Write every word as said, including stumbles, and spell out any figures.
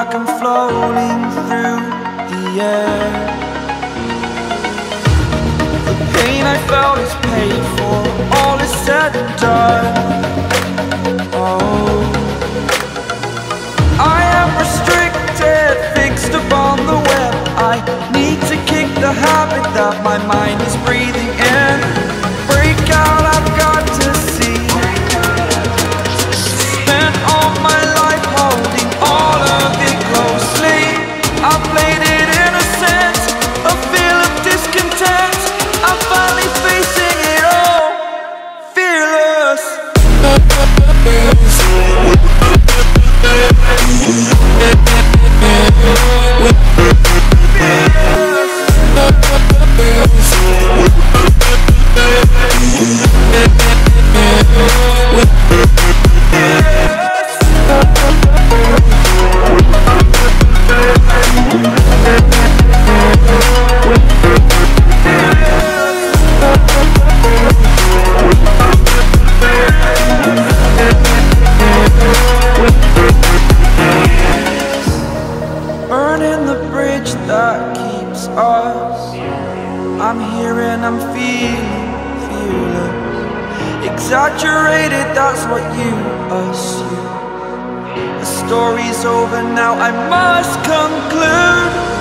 like I'm floating through the air. The pain I felt is paid for, all is said and done. Oh, I am restricted, fixed upon the web. I need to kick the habit that my mind is breathing in. Break out, I've got to see. Spent all my life holding all of it closely. I played it innocent, a feel of discontent. I'm finally facing it all, fearless. Burning the bridge that keeps us. I'm here and I'm feeling fearless. Exaggerated, that's what you assume. The story's over now, I must conclude.